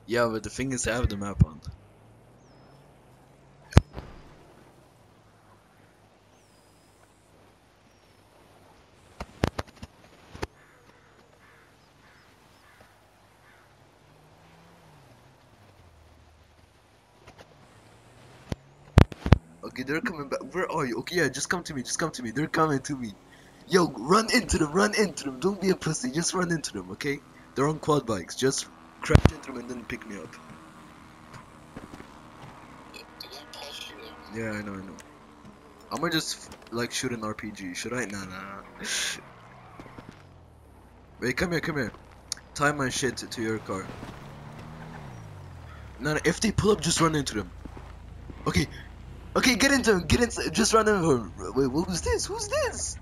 Yeah, but the thing is, I have the map on. Okay, they're coming back. Where are you? Okay, yeah, just come to me. Just come to me. They're coming to me. Yo, run into them. Run into them. Don't be a pussy. Just run into them, okay? They're on quad bikes. Just crash into them and then pick me up. Yeah, I know, I know. I'm gonna just like shoot an RPG. Should I? Nah, nah, nah. Wait, come here, come here. Tie my shit to your car. No, no, if they pull up, just run into them. Okay, okay, get into them. Get into. Just run into them. Wait, who's this? Who's this?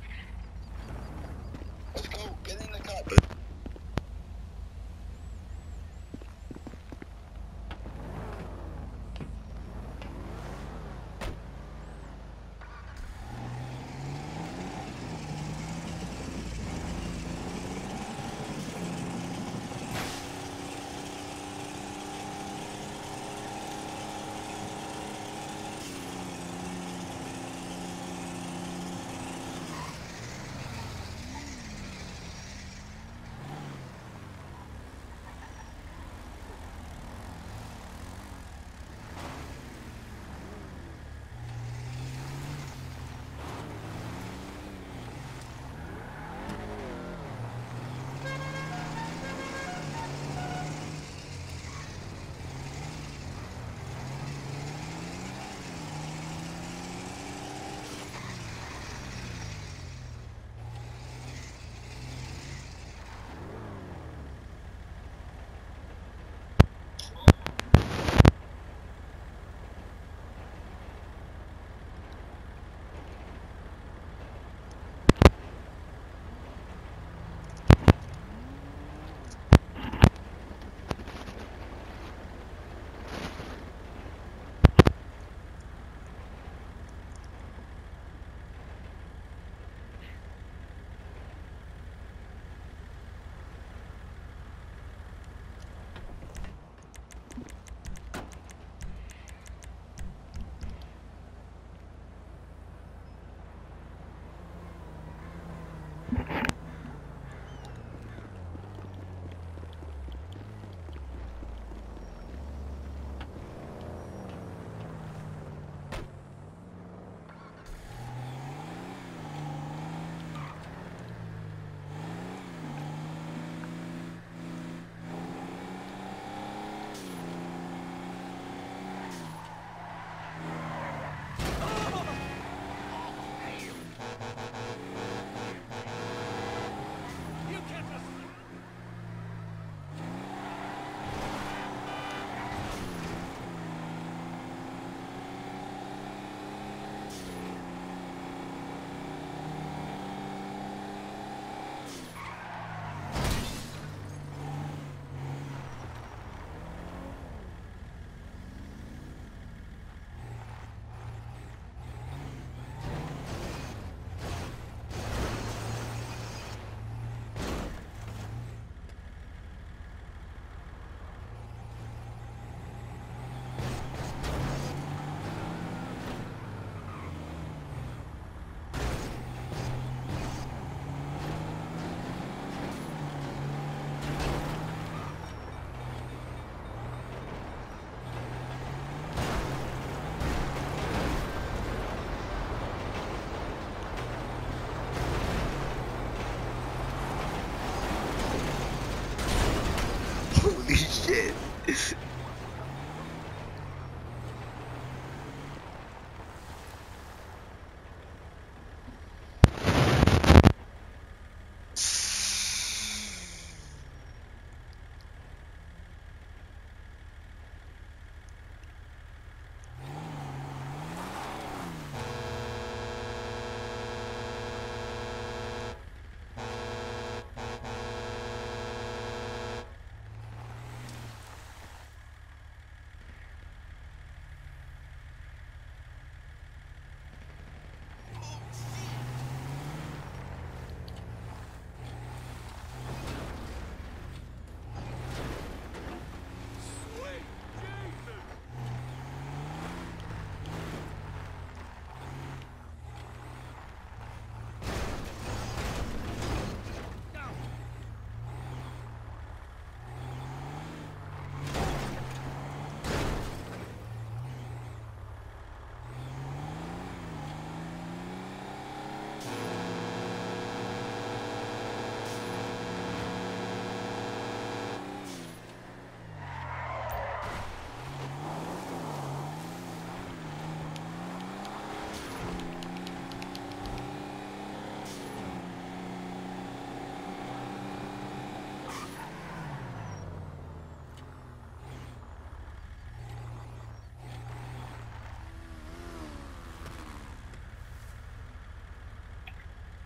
Holy shit.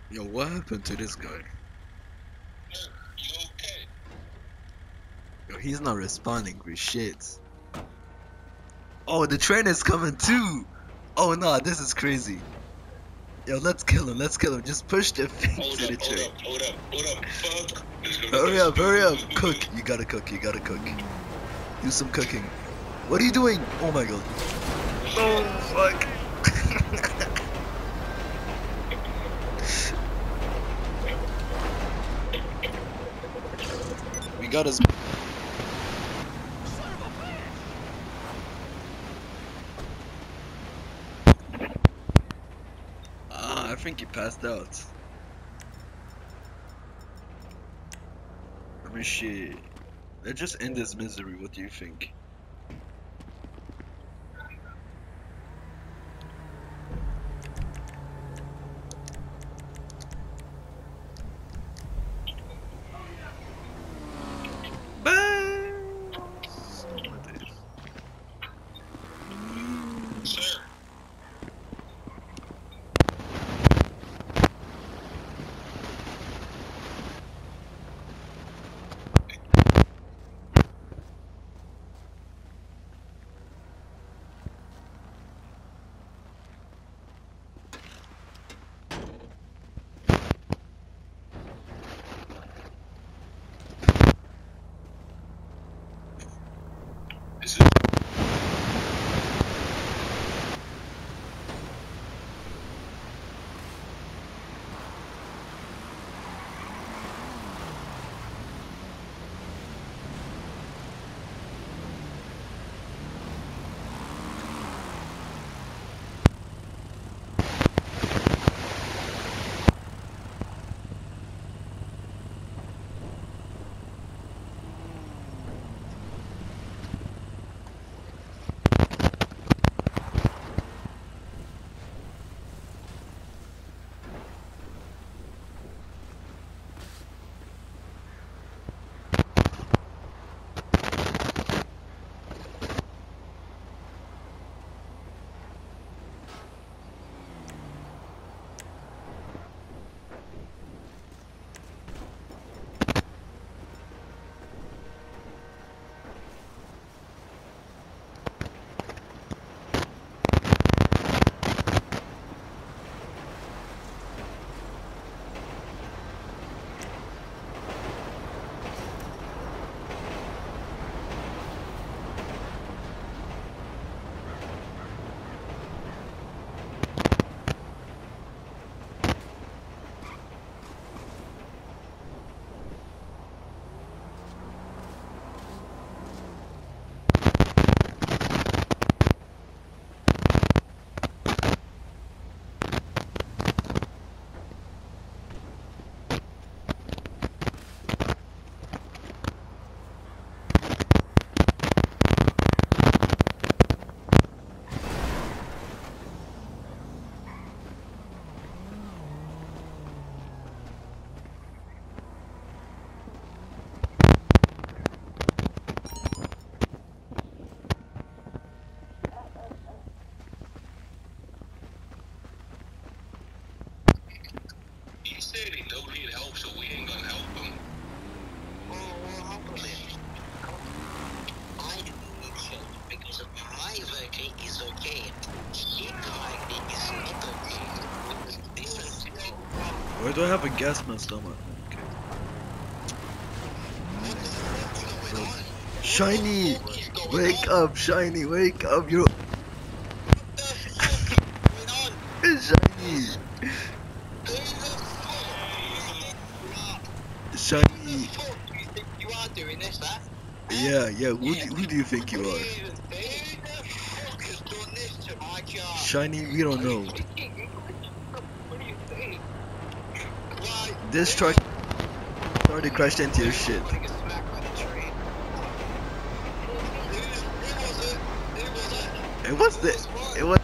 Yo, what happened to this guy? You okay? Yo, he's not responding with shit. Oh, the train is coming too. Oh no, this is crazy. Yo, let's kill him. Let's kill him. Just push the thing Hold to the up, hold train. up, hold up, hold up. Fuck. Hurry up, hurry up. Cook. You gotta cook. You gotta cook. Do some cooking. What are you doing? Oh my god. Oh fuck. We got his. Ah, I think he passed out. I mean, shit. Let's just end this misery. What do you think? Bye. Sir. This is he said he don't need help, so we ain't gonna help him. Well, what happened then? I need help because my working is okay. His working is not okay. It's different thing. Why do I have a gas mask on my? Okay. What the fuck is going on? Shiny, What is going wake on? up, Shiny, wake up, you're What the fuck is going on? Shiny, Who the fuck Shiny. do you think you are doing this, huh? Yeah, yeah. Who do you think you are? Who the fuck has done this to my car? Shiny, we don't know. What do you think? Right, This truck already crashed into your shit. Who was it? Who was it? It was the. It was.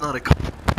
not a car.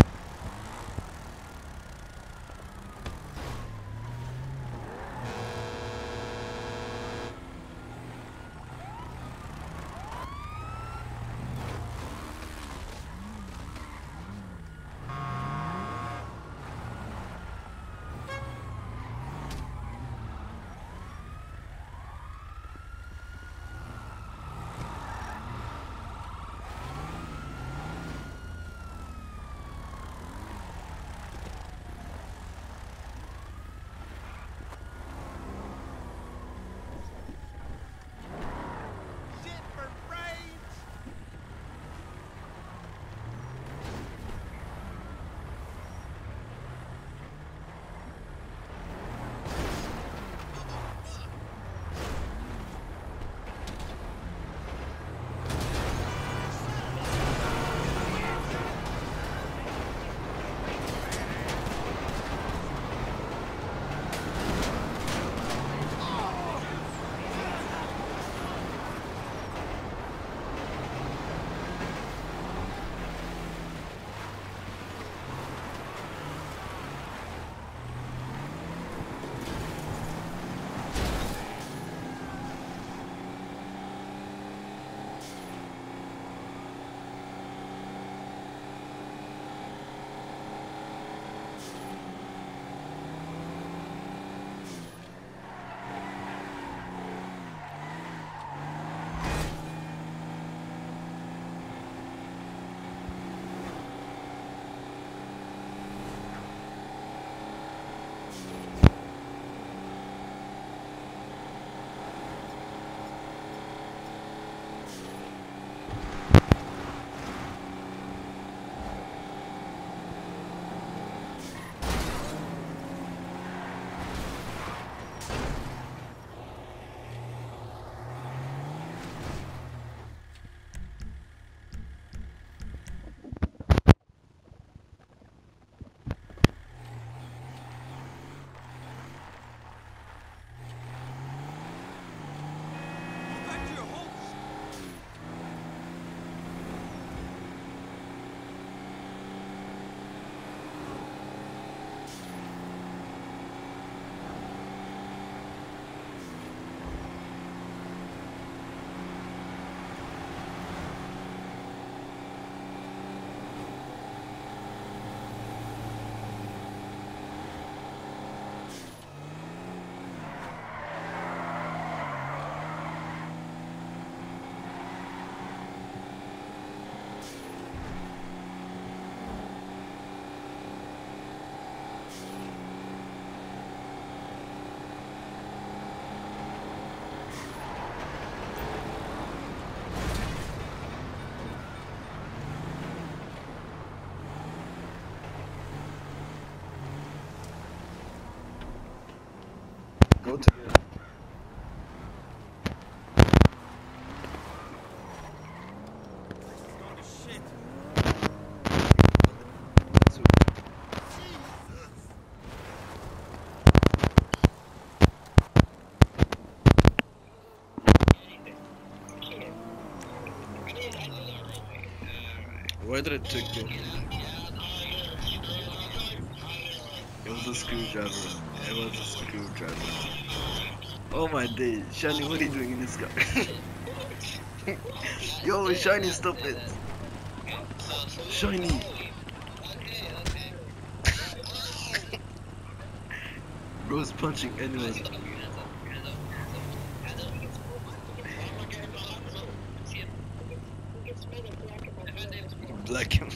Go to where did it take you? It was a screwdriver. It was a screwdriver. Oh my day, Shiny, what are you doing in this car? Yo, Shiny, stop it. Shiny. Bro's punching anyone. Black him.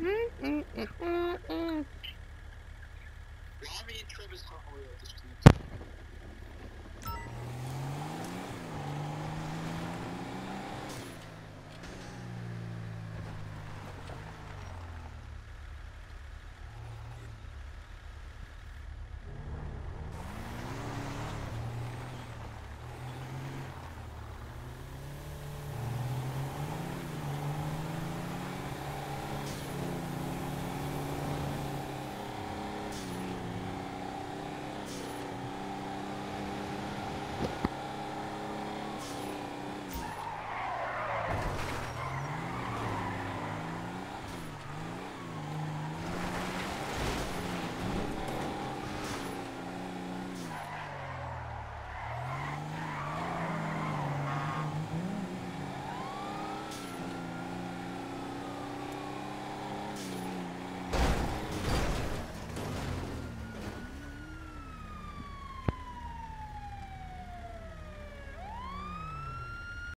Ravi and Trevor's hot oil.